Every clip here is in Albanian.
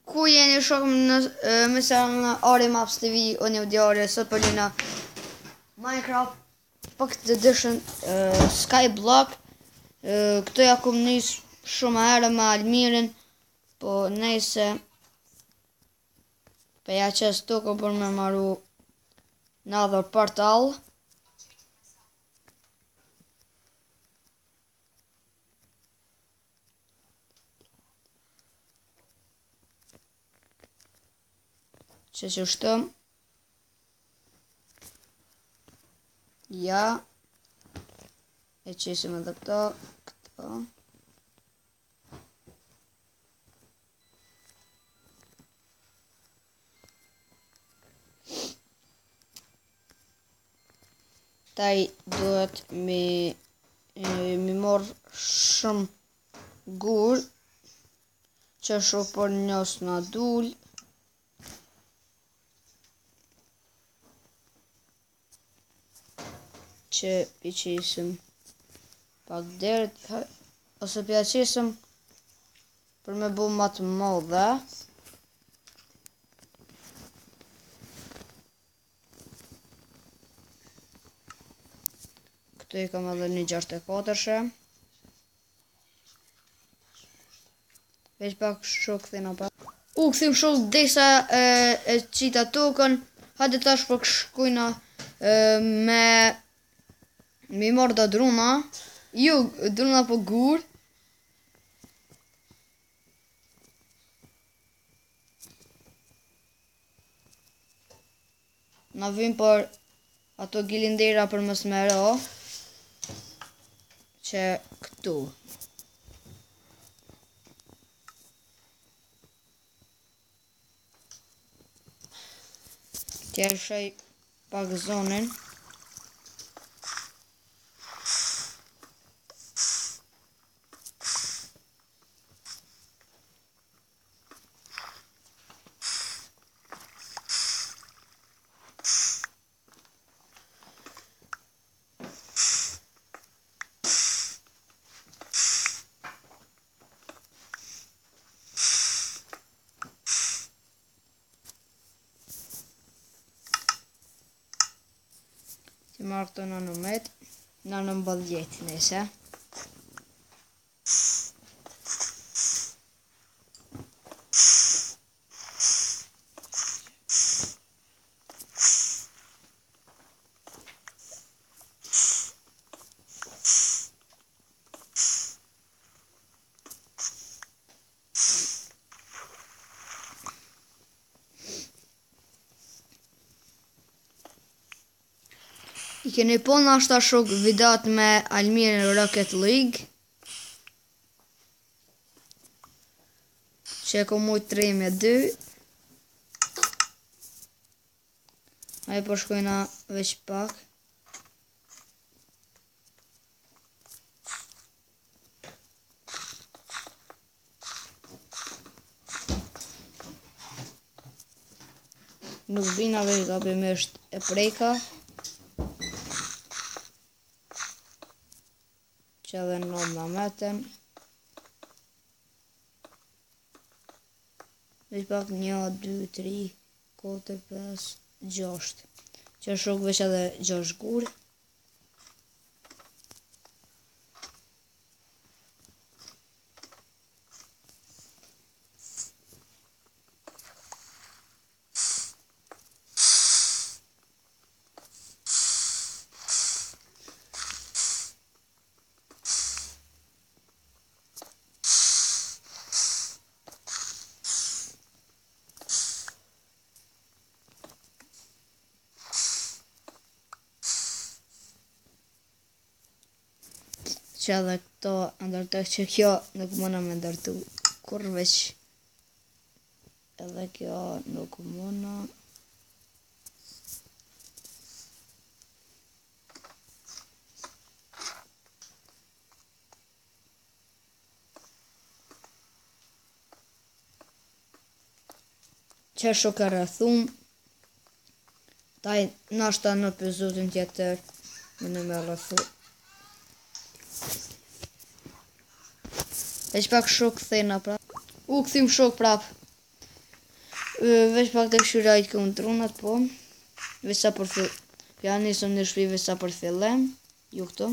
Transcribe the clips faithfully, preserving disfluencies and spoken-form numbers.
Ku jeni shokëm në mesel në Ari Maps T V, unë u djare, sot për një Minecraft Pocket Edition uh, Skyblock. uh, Këto ja kum nis shumë herë me Almirin, po nejse pe ja qes toko për me maru në adhër portal. Që që shtëm ja e qesim edhe këto këto taj duhet mi mi mor shumë gur që shumë për njës në dull. Që piqesim pak dert ose pjaqisim për me bu ma të modhe. Këtu i kam edhe një gjashtëdhjetë e katërshe. Veç pak shok këthina pak. U këthim shok desa e, e qita tokën. Hajde tash për shkujna e, me Mi marrë da druna, ju druna po gur. Na vim për ato gilindera për mës mero. Që këtu. Tjerë shaj pak zonin. Ti marrë këto në nëmet, në nëmbëdhjetë nëse. I keni po në ashta shok videot me Almirin Rocket League që e ko mujt tre me dy. Ajo po shkojna veç pak. Nuk bina veç gabimisht e prejka. Që edhe në në meten. Veç pak një, dy, tri, katër, pesë, gjashtë. Që shok veç edhe gjashtë gur. Që edhe këto ndërtoj që kjo nuk mëna me ndërtu kur veç edhe kjo nuk mëna. Që shok e rëthum taj nashta në episodin tjetër më në me rëthu. Veç pak shok këthejna prap. U këthim shok prap. Veç pak të këshyrajt këmë trunat, po. Veç sa për fillim. Ja nisëm në shpi veç sa për fillim. Ju këto.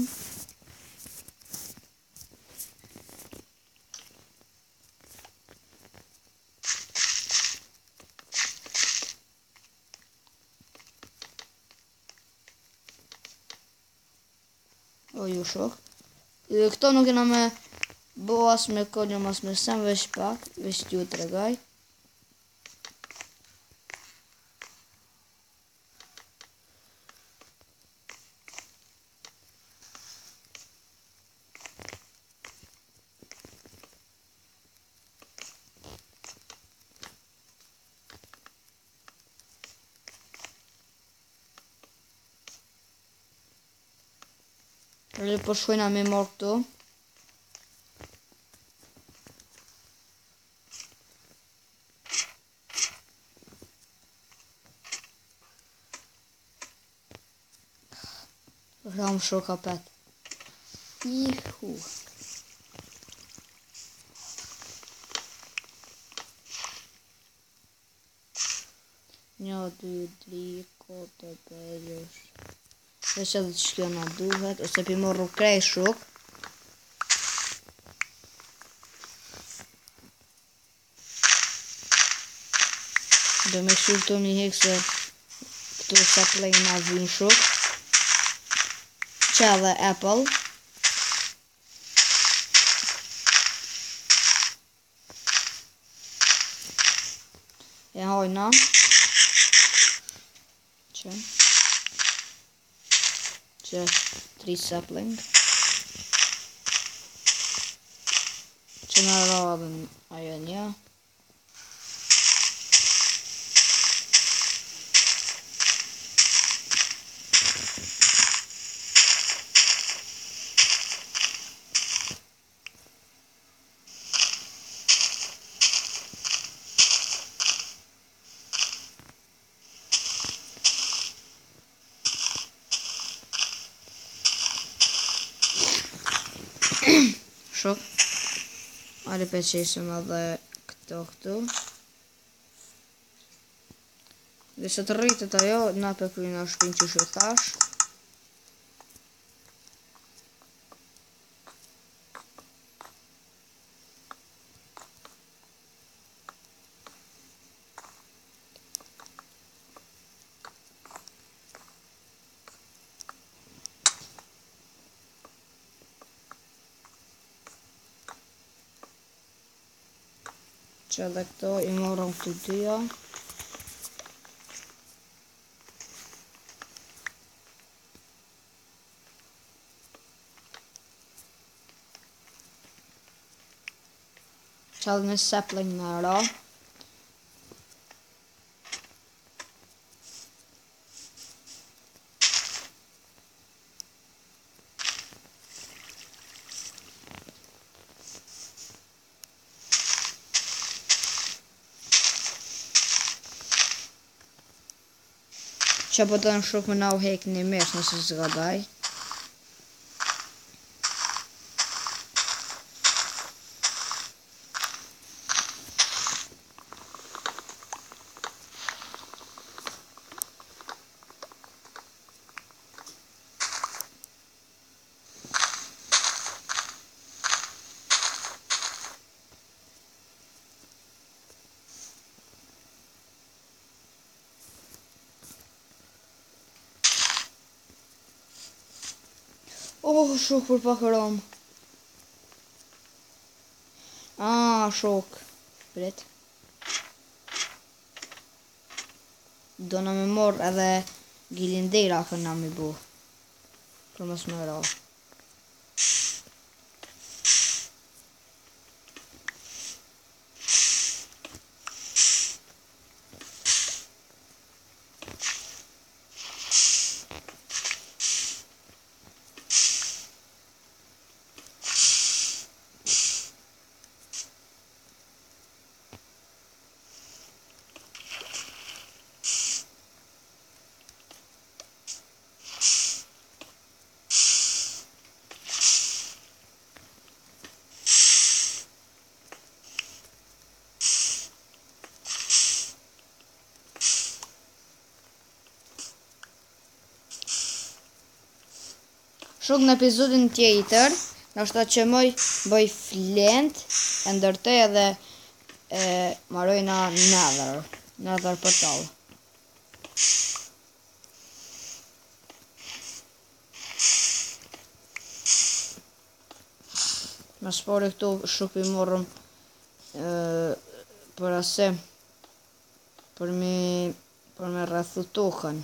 O ju shok. Këto nuk jena me bo as me kolljom as me sem, veç pak. Veç t'ju të regaj. Dhe po shkojna me marrë këto. Ram shoka pet. Ihu. Një, dy, tri, katër, pesë. Veç edhe që kjo nga duhet, ose pi morru krej shok. Do me shurtu një hek se këtu se play nga vin shok. Që edhe Apple. E hojna. Që. Që tri sapling. Që në radhën ajo një. Shok. Ari pe qesim edhe këto këtu. Dhe se të rritët ajo, na pe kryna shpin që shu thash. Që edhe këto i morëm këtu dyja. Që edhe në sapling në ra. Që po të në shuk me na u hek një mesh nëse zgadaj. Oh, shok për pak rom. Ah, shok. Prit. Do në me morë edhe gilindera këna me bu. Për mos më ra. Shok në episodin tjetër, nështë ta që moj bëj flint, e ndërtej edhe e marojna nether, nether portal. Më shpore këtu shuk i morëm për ase, për mi, për me rrethu tokën.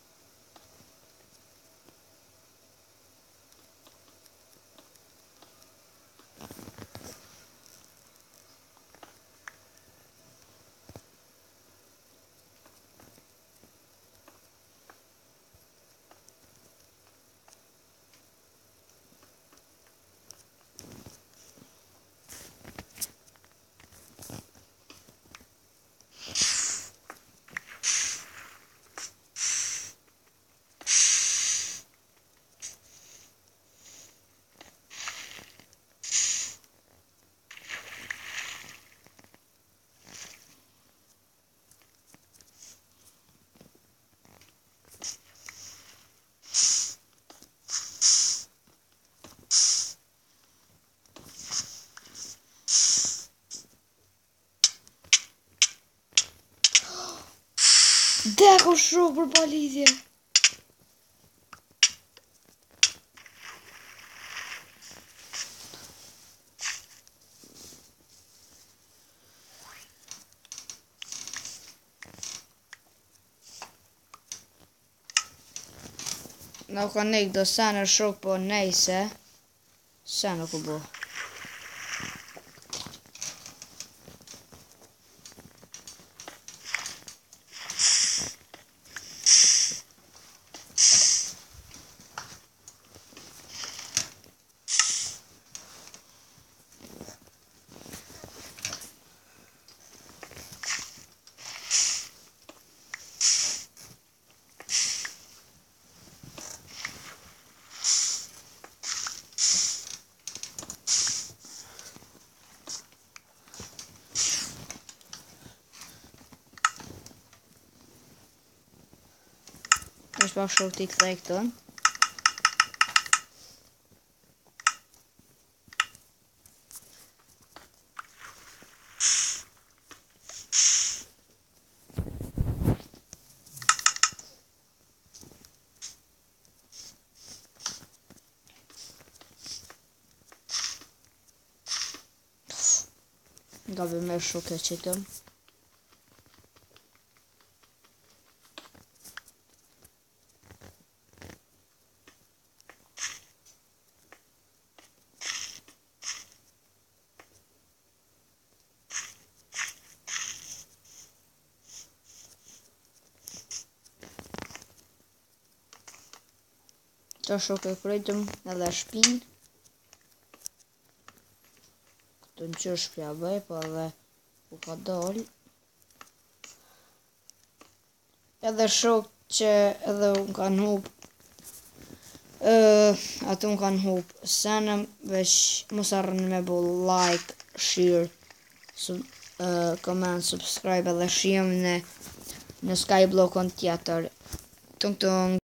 Deko shok për palidhje. Në ka nek do sanë shok po nejse. Sa nuk u bo. është pak shok t'i kthej këtën. Nga be me shok e qitëm. Qa shok e krejtëm edhe shpinë. Këtë në qërë shpja bëj, po edhe u ka dollë. Edhe shok që edhe unë kanë hup, uh, atë unë kanë hup senëm, veç mos arrën me bo like, share, sub, uh, comment, subscribe edhe shijem në, në Skyblockon tjetër. Tung tung.